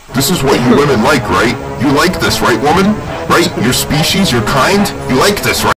This is what you women like, right? You like this, right, woman? Right? Your species, your kind? You like this, right?